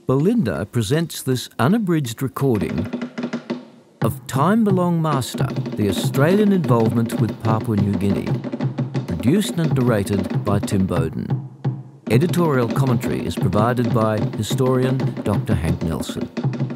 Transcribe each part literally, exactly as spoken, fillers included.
Belinda presents this unabridged recording of Taim Bilong Masta, the Australian involvement with Papua New Guinea, produced and narrated by Tim Bowden. Editorial commentary is provided by historian Doctor Hank Nelson.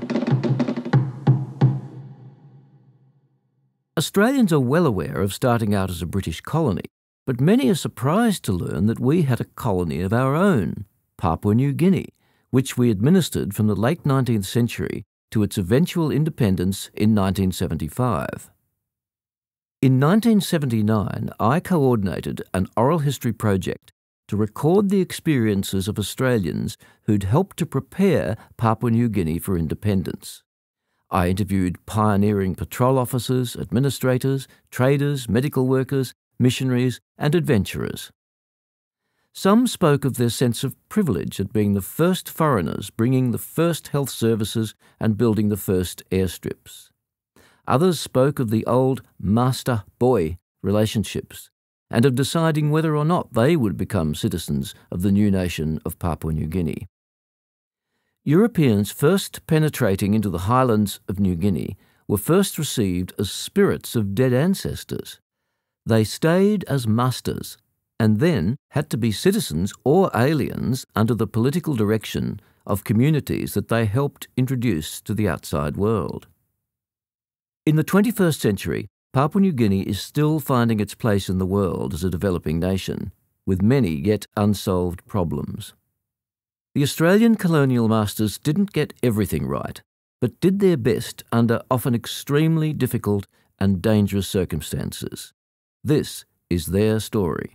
Australians are well aware of starting out as a British colony, but many are surprised to learn that we had a colony of our own, Papua New Guinea, which we administered from the late nineteenth century to its eventual independence in nineteen seventy-five. In nineteen seventy-nine, I coordinated an oral history project to record the experiences of Australians who'd helped to prepare Papua New Guinea for independence. I interviewed pioneering patrol officers, administrators, traders, medical workers, missionaries, and adventurers. Some spoke of their sense of privilege at being the first foreigners bringing the first health services and building the first airstrips. Others spoke of the old masta-boi relationships and of deciding whether or not they would become citizens of the new nation of Papua New Guinea. Europeans first penetrating into the highlands of New Guinea were first received as spirits of dead ancestors. They stayed as masters and then had to be citizens or aliens under the political direction of communities that they helped introduce to the outside world. In the twenty-first century, Papua New Guinea is still finding its place in the world as a developing nation, with many yet unsolved problems. The Australian colonial masters didn't get everything right, but did their best under often extremely difficult and dangerous circumstances. This is their story.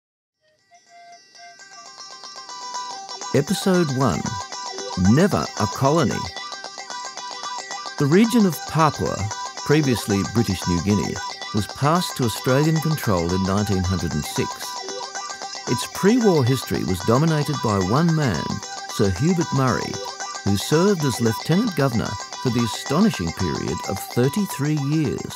Episode one. Never a Colony. The region of Papua, previously British New Guinea, was passed to Australian control in nineteen oh six. Its pre-war history was dominated by one man, Sir Hubert Murray, who served as Lieutenant Governor for the astonishing period of thirty-three years.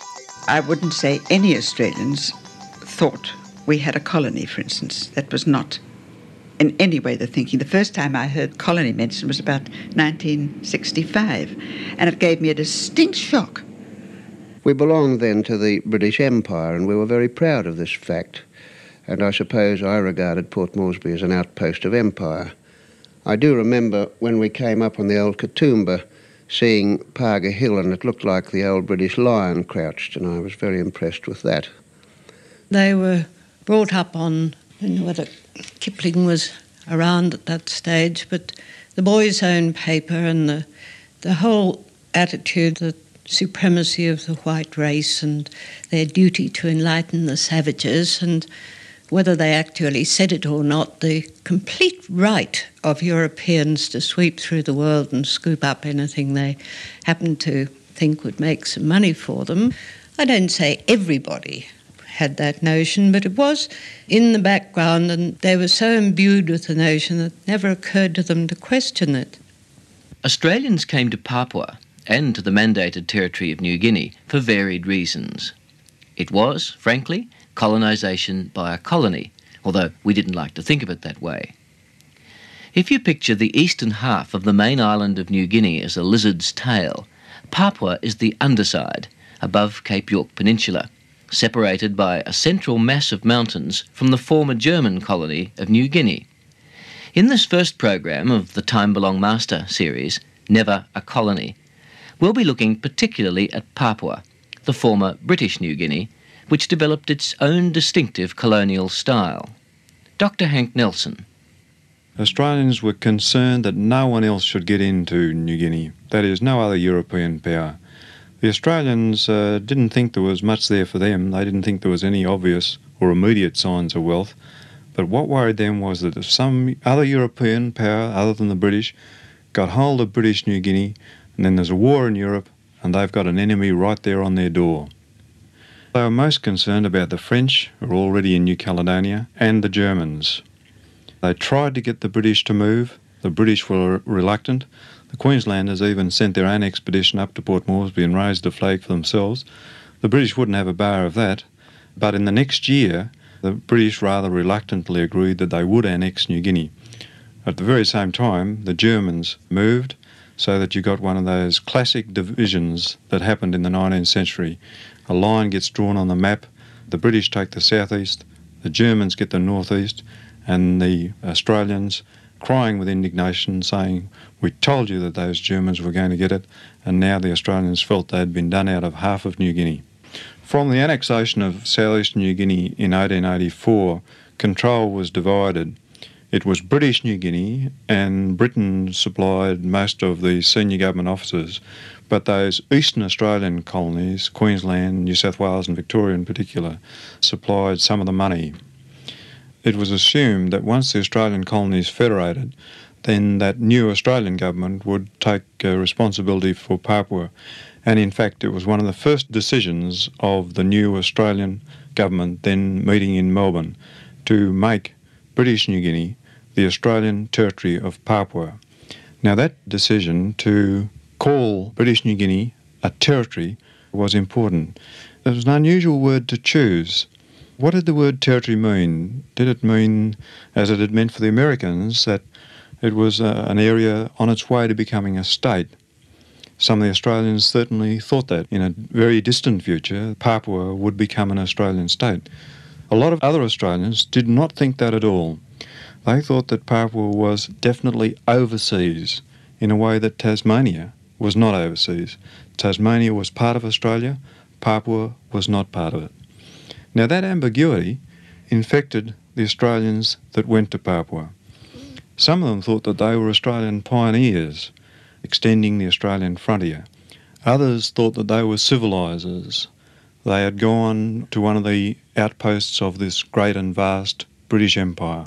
I wouldn't say any Australians thought we had a colony, for instance. That was not in any way the thinking. The first time I heard colony mentioned was about nineteen sixty-five, and it gave me a distinct shock. We belonged then to the British Empire, and we were very proud of this fact, and I suppose I regarded Port Moresby as an outpost of empire. I do remember when we came up on the old Katoomba, seeing Paga Hill, and it looked like the old British lion crouched, and I was very impressed with that. They were brought up on, you know, whether Kipling was around at that stage, but the Boys' Own paper and the, the whole attitude, the supremacy of the white race and their duty to enlighten the savages, and whether they actually said it or not, the complete right of Europeans to sweep through the world and scoop up anything they happened to think would make some money for them. I don't say everybody had that notion, but it was in the background, and they were so imbued with the notion that it never occurred to them to question it. Australians came to Papua and to the mandated territory of New Guinea for varied reasons. It was, frankly, colonisation by a colony, although we didn't like to think of it that way. If you picture the eastern half of the main island of New Guinea as a lizard's tail, Papua is the underside, above Cape York Peninsula, separated by a central mass of mountains from the former German colony of New Guinea. In this first program of the Taim Bilong Masta series, Never a Colony, we'll be looking particularly at Papua, the former British New Guinea, which developed its own distinctive colonial style. Doctor Hank Nelson. Australians were concerned that no one else should get into New Guinea, that is, no other European power. The Australians uh, didn't think there was much there for them. They didn't think there was any obvious or immediate signs of wealth. But what worried them was that if some other European power, other than the British, got hold of British New Guinea, and then there's a war in Europe, and they've got an enemy right there on their door. They were most concerned about the French, who were already in New Caledonia, and the Germans. They tried to get the British to move. The British were reluctant. The Queenslanders even sent their own expedition up to Port Moresby and raised a flag for themselves. The British wouldn't have a bar of that, but in the next year, the British rather reluctantly agreed that they would annex New Guinea. At the very same time, the Germans moved, so that you got one of those classic divisions that happened in the nineteenth century. A line gets drawn on the map, the British take the southeast, the Germans get the northeast, and the Australians, crying with indignation, saying, "We told you that those Germans were going to get it," and now the Australians felt they'd been done out of half of New Guinea. From the annexation of southeastern New Guinea in eighteen eighty-four, control was divided. It was British New Guinea, and Britain supplied most of the senior government officers, but those eastern Australian colonies, Queensland, New South Wales and Victoria in particular, supplied some of the money. It was assumed that once the Australian colonies federated, then that new Australian government would take uh, responsibility for Papua, and in fact it was one of the first decisions of the new Australian government then meeting in Melbourne to make British New Guinea the Australian territory of Papua. Now that decision to call British New Guinea a territory was important. It was an unusual word to choose. What did the word territory mean? Did it mean, as it had meant for the Americans, that it was uh, an area on its way to becoming a state? Some of the Australians certainly thought that in a very distant future, Papua would become an Australian state. A lot of other Australians did not think that at all. They thought that Papua was definitely overseas in a way that Tasmania was not overseas. Tasmania was part of Australia, Papua was not part of it. Now that ambiguity infected the Australians that went to Papua. Some of them thought that they were Australian pioneers, extending the Australian frontier. Others thought that they were civilisers. They had gone to one of the outposts of this great and vast British Empire.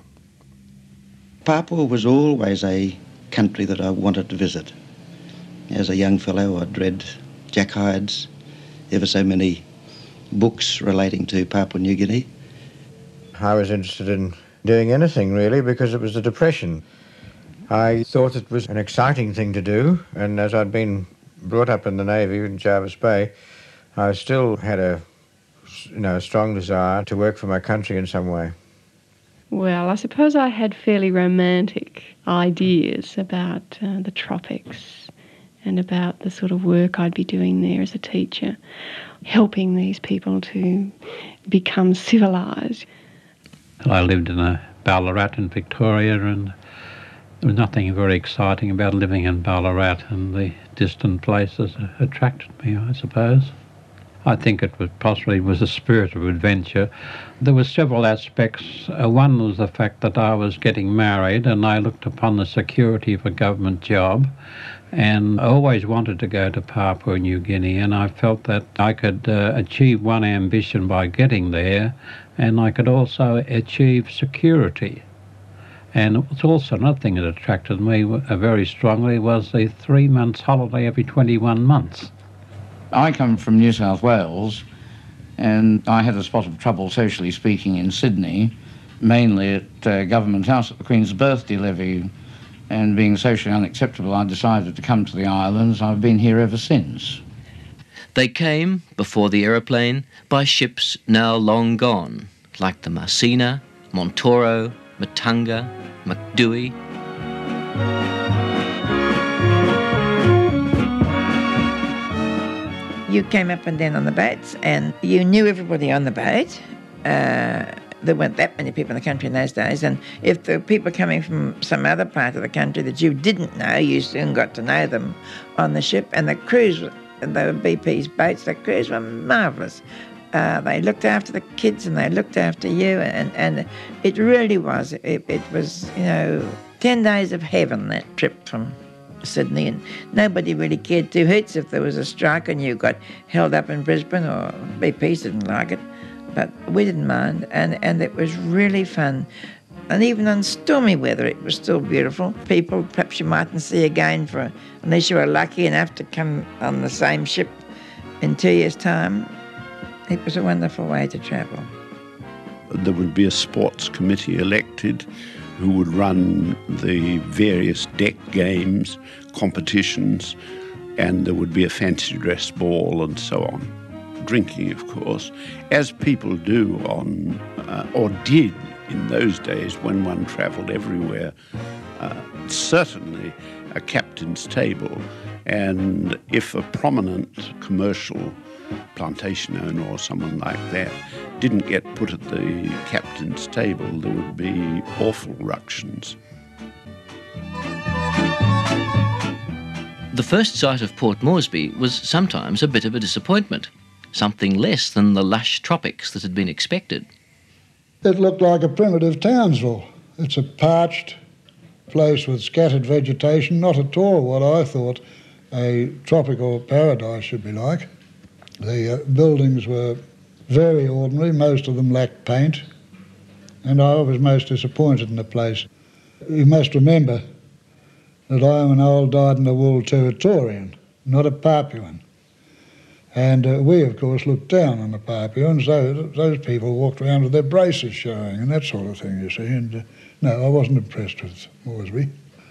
Papua was always a country that I wanted to visit. As a young fellow, I'd read Jack Hyde's ever so many books relating to Papua New Guinea. I was interested in doing anything, really, because it was the Depression. I thought it was an exciting thing to do, and as I'd been brought up in the Navy in Jervis Bay, I still had a, you know, a strong desire to work for my country in some way. Well, I suppose I had fairly romantic ideas about uh, the tropics and about the sort of work I'd be doing there as a teacher, helping these people to become civilised. I lived in a Ballarat in Victoria, and there was nothing very exciting about living in Ballarat, and the distant places attracted me, I suppose. I think it was possibly was a spirit of adventure. There were several aspects. Uh, one was the fact that I was getting married, and I looked upon the security of a government job, and I always wanted to go to Papua New Guinea, and I felt that I could uh, achieve one ambition by getting there, and I could also achieve security. And it was also another thing that attracted me uh, very strongly was the three months holiday every twenty-one months. I come from New South Wales, and I had a spot of trouble, socially speaking, in Sydney, mainly at uh, Government House at the Queen's Birthday Levee, and being socially unacceptable, I decided to come to the islands. I've been here ever since. They came, before the aeroplane, by ships now long gone, like the Marcina, Montoro, Matanga, McDewey. You came up and down on the boats, and you knew everybody on the boat. Uh, there weren't that many people in the country in those days, and if there were people coming from some other part of the country that you didn't know, you soon got to know them on the ship. And the crews, they were B P's boats, the crews were marvellous. Uh, they looked after the kids and they looked after you, and, and it really was, it, it was, you know, ten days of heaven, that trip from Sydney, and nobody really cared two hoots if there was a strike and you got held up in Brisbane, or B P didn't like it, but we didn't mind, and, and it was really fun. And even on stormy weather it was still beautiful. People perhaps you mightn't see again for unless you were lucky enough to come on the same ship in two years' time. It was a wonderful way to travel. There would be a sports committee elected who would run the various deck games, competitions, and there would be a fancy dress ball and so on. Drinking, of course, as people do on, uh, or did in those days when one travelled everywhere. uh, certainly a captain's table. And if a prominent commercial plantation owner or someone like that didn't get put at the captain's table, there would be awful ructions. The first sight of Port Moresby was sometimes a bit of a disappointment, something less than the lush tropics that had been expected. It looked like a primitive Townsville. It's a parched place with scattered vegetation, not at all what I thought a tropical paradise should be like. The uh, buildings were very ordinary, most of them lacked paint, and I was most disappointed in the place. You must remember that I am an old dyed-in-the-wool Territorian, not a Papuan. And uh, we, of course, looked down on the Papuans. So those people walked around with their braces showing and that sort of thing, you see. And uh, no, I wasn't impressed with Moresby.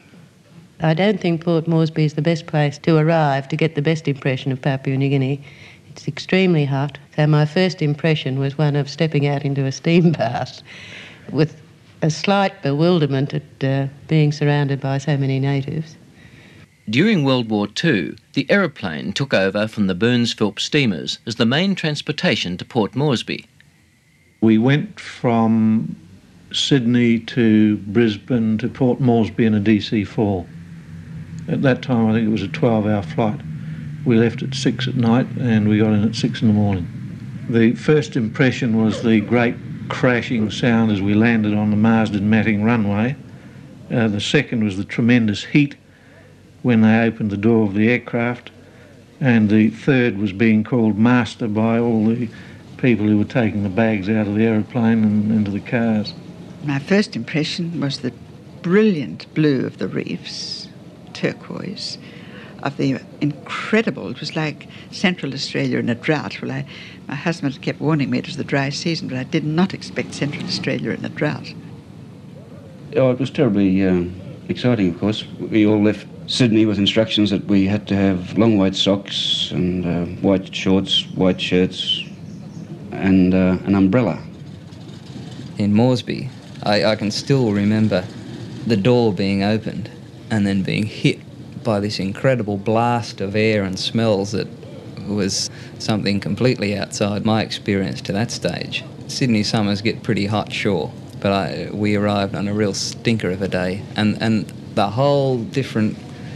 I don't think Port Moresby is the best place to arrive to get the best impression of Papua New Guinea. It's extremely hot, so my first impression was one of stepping out into a steam bath with a slight bewilderment at uh, being surrounded by so many natives. During World War Two, the aeroplane took over from the Burns-Phillips steamers as the main transportation to Port Moresby. We went from Sydney to Brisbane to Port Moresby in a D C four. At that time, I think it was a twelve-hour flight. We left at six at night and we got in at six in the morning. The first impression was the great crashing sound as we landed on the Marsden Matting runway. Uh, the second was the tremendous heat when they opened the door of the aircraft. And the third was being called master by all the people who were taking the bags out of the aeroplane and into the cars. My first impression was the brilliant blue of the reefs, turquoise, of the incredible, it was like Central Australia in a drought. Well, I, my husband kept warning me it was the dry season, but I did not expect Central Australia in a drought. Oh, it was terribly uh, exciting, of course. We all left Sydney with instructions that we had to have long white socks and uh, white shorts, white shirts, and uh, an umbrella. In Moresby, I, I can still remember the door being opened and then being hit by this incredible blast of air and smells that was something completely outside my experience to that stage. Sydney summers get pretty hot, sure, but I, we arrived on a real stinker of a day, and, and the whole different,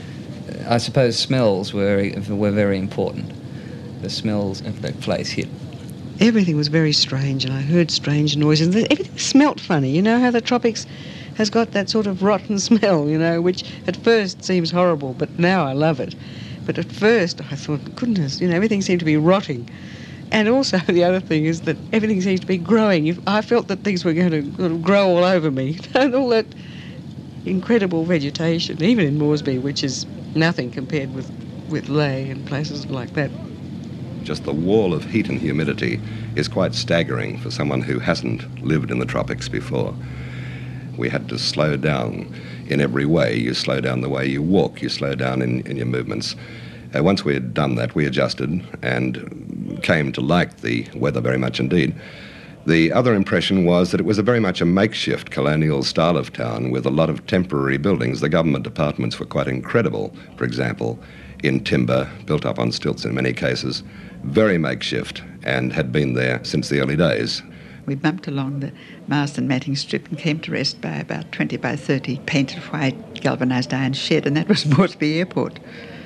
I suppose, smells were, were very important. The smells of that place hit. Everything was very strange, and I heard strange noises. Everything smelt funny. You know how the tropics has got that sort of rotten smell, you know, which at first seems horrible, but now I love it. But at first I thought, goodness, you know, everything seemed to be rotting. And also the other thing is that everything seems to be growing. I felt that things were going to sort of grow all over me. And all that incredible vegetation, even in Moresby, which is nothing compared with, with Ley and places like that. Just the wall of heat and humidity is quite staggering for someone who hasn't lived in the tropics before. We had to slow down in every way. You slow down the way you walk, you slow down in, in your movements. Uh, once we had done that, we adjusted and came to like the weather very much indeed. The other impression was that it was a very much a makeshift colonial style of town with a lot of temporary buildings. The government departments were quite incredible, for example, in timber, built up on stilts in many cases, very makeshift, and had been there since the early days. We bumped along the Marsden Matting strip and came to rest by about twenty by thirty painted white galvanised iron shed, and that was Moresby Airport.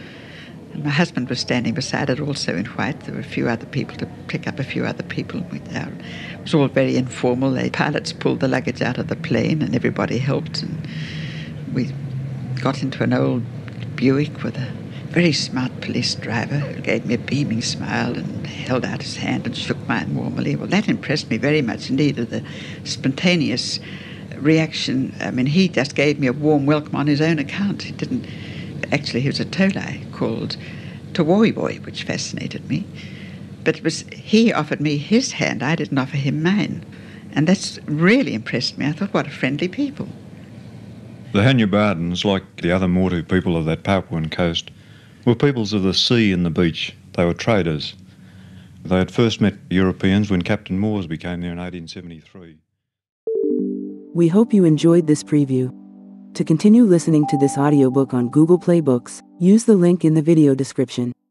And my husband was standing beside it also in white. There were a few other people to pick up a few other people. It was all very informal. The pilots pulled the luggage out of the plane and everybody helped. And we got into an old Buick with a very smart police driver who gave me a beaming smile and held out his hand and shook mine warmly. Well, that impressed me very much indeed, of the spontaneous reaction. I mean, he just gave me a warm welcome on his own account. He didn't... Actually, he was a Tolai called Tawoi, which fascinated me. But it was he offered me his hand. I didn't offer him mine. And that's really impressed me. I thought, what a friendly people. The Hanyabardans, like the other Motu people of that Papuan coast, were peoples of the sea and the beach. They were traders. They had first met Europeans when Captain Moresby came there in eighteen seventy-three. We hope you enjoyed this preview. To continue listening to this audiobook on Google Play Books, use the link in the video description.